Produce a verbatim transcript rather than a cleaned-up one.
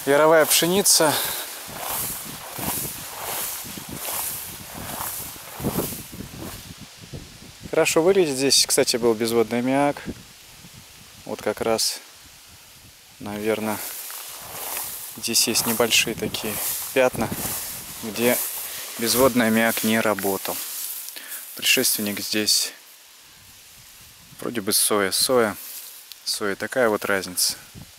Яровая пшеница. Хорошо выглядит. Здесь, кстати, был безводный аммиак. Вот как раз, наверное, здесь есть небольшие такие пятна, где безводный аммиак не работал. Предшественник здесь вроде бы соя. Соя. Соя. Такая вот разница.